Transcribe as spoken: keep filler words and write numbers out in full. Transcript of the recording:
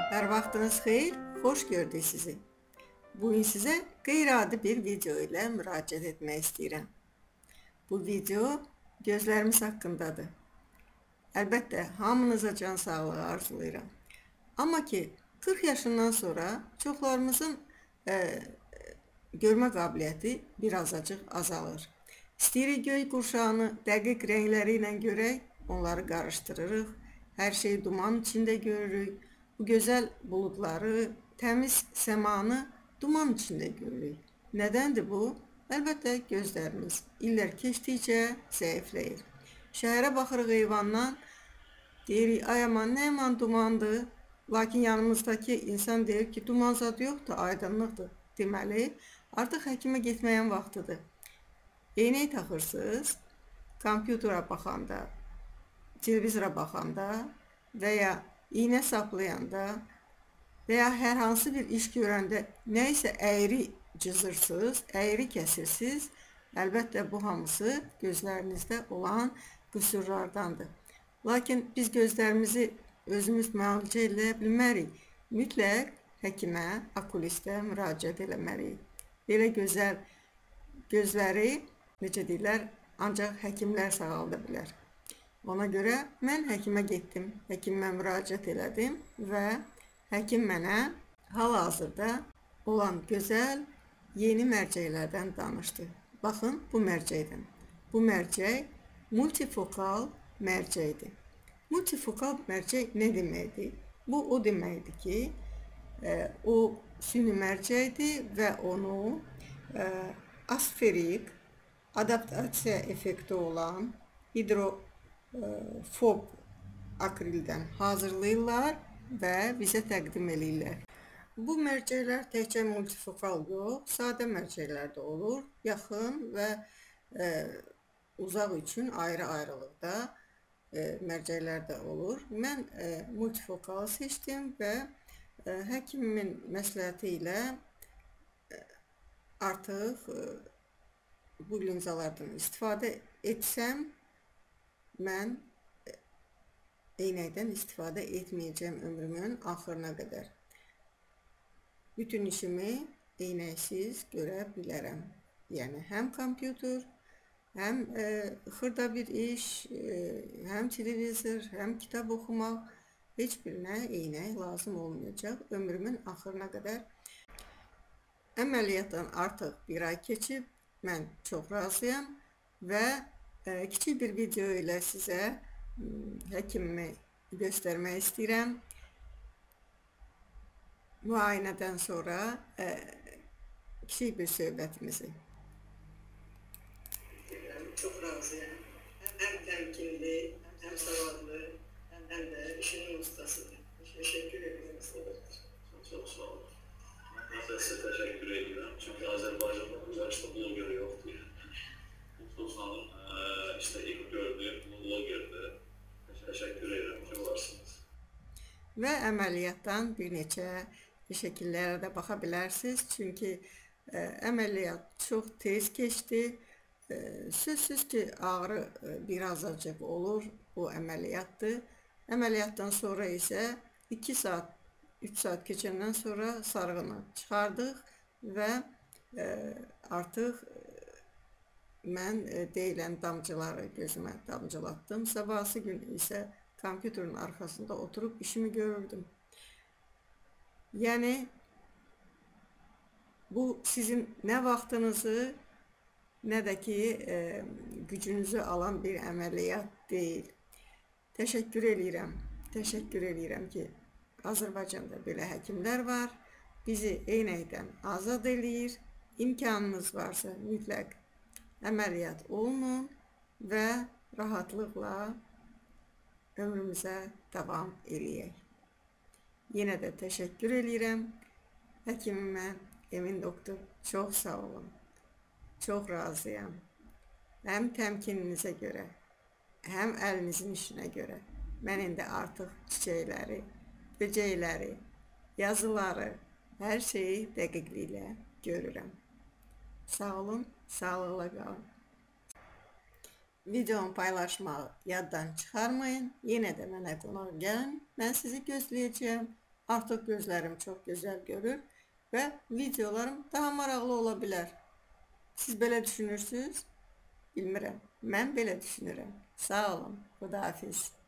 Hər vaxtınız xeyir, xoş gördük sizi. Bugün sizə qeyri-adi bir video ilə müraciət etmək istəyirəm. Bu video gözlərimiz haqqındadır. Əlbəttə, hamınıza can sağlığı arzulayıram. Amma ki, qırx yaşından sonra çoxlarımızın e, görmə qabiliyyəti bir azacıq azalır. İstəyirik göy qurşağını dəqiq rəngləri ilə görək, onları qarışdırırıq. Hər şeyi duman içində görürük. Bu gözəl buludları, təmiz səmanı duman içində görürük. Nədəndir bu? Əlbəttə, gözlərimiz illər keçdikcə zəifləyir. Şəhərə baxırıq eyvandan, deyirik, ay aman, nə yaman dumandır. Lakin yanımızdakı insan deyir ki, duman zad yoxdur, aydınlıqdır. Deməli, artıq həkimə getməyin vaxtıdır. Eynək taxırsınız, kompütera baxanda, televizora baxanda və ya iynə saplayanda və ya hər hansı bir iş görəndə nə isə əyri cızırsınız, əyri kəsirsiniz. Əlbəttə, bu hamısı gözlərinizdə olan qüsurlardandır. Lakin biz gözlərimizi özümüz müalicə edə bilmərik. Mütləq həkimə, okulistə müraciət eləməliyik. Belə gözəl gözləri, necə deyirlər, ancaq həkimlər sağalda bilər. Ona görə mən həkimə getdim, həkimə müraciət elədim və həkim mənə hal-hazırda olan gözəl yeni mərcəklərdən danışdı. Baxın, bu mərcəkdən. Bu mərcək multifokal mərcəkdir. Multifokal mərcək nə deməkdir? Bu o deməkdir ki, e, o süni mərcəkdir və onu e, asferik, adaptasiya effekti olan hidrofob akrildən hazırlayırlar və bizə təqdim edirlər. Bu mərcəklər təkcə multifokal yox, sadə mərcəklər də olur. Yaxın və e, uzaq üçün ayrı-ayrılıqda e, mərcəklər də olur. Mən e, multifokal seçdim və e, həkimin məsləhəti ilə e, artıq e, bu linzalardan istifadə etsəm, mən eynəkdən istifadə etməyəcəm ömrümün axırına qədər. Bütün işimi eynəksiz görə bilərəm. Yəni, həm kompüter, həm e, xırda bir iş, e, həm televizor, həm kitab oxumaq, heç birinə eynək lazım olmayacaq ömrümün axırına qədər. Əməliyyatdan artıq bir ay keçib, mən çox razıyam və e, kiçik bir video ilə sizə həkimimi göstərmək istəyirəm. Müayinədən sonra e, kiçik bir söhbətimizi. Çox razıyam. Həm təmkinli, həm savadlı, həm də işinin ustasıdır. Təşəkkür edirəm sizə. Çox sağ olun. Mən də sizə təşəkkür edirəm. Çünki Azərbaycanda uzaqda bloger yoxdur. Çox sağ olun. İşte ilk gördüyüm blogerdir. Təşəkkür edirəm ki, varsınız. Və əməliyyatdan bir neçə şəkillərə də baxa bilərsiniz. Çünki ə, əməliyyat çox tez keçdi. Ə, sözsüz ki, ağrı ə, bir azacıq olur. Bu əməliyyatdır. Əməliyyatdan sonra isə iki saat, üç saat keçəndən sonra sarğını çıxardıq və ə, artıq mən e, deyilən damcıları gözümə damcılatdım. Sabahsı gün isə kompüterin arxasında oturub işimi görürdüm. Yəni, bu sizin nə vaxtınızı, nə də ki, e, gücünüzü alan bir əməliyyat deyil. Təşəkkür edirəm. Təşəkkür edirəm ki, Azərbaycanda belə həkimlər var. Bizi eynəkdən azad eləyir. İmkanınız varsa mütləq əməliyyat olunun və rahatlıqla ömrümüzə davam eləyək. Yenə də təşəkkür edirəm həkimimə, Emin doktor, çox sağ olun. Çox razıyam. Həm təmkininizə görə, həm əlinizin işinə görə. Mən indi artıq çiçəkləri, böcəkləri, yazıları, hər şeyi dəqiqliklə görürəm. Sağ olun, sağlıqla qalın. Videomu paylaşmağı yaddan çıxarmayın. Yenə də mənə qonaq gəlin. Mən sizi gözləyəcəyəm. Artıq gözlərim çox gözəl görür və videolarım daha maraqlı ola bilər. Siz belə düşünürsünüz? Bilmirəm. Mən belə düşünürəm. Sağ olun. Xudahafiz.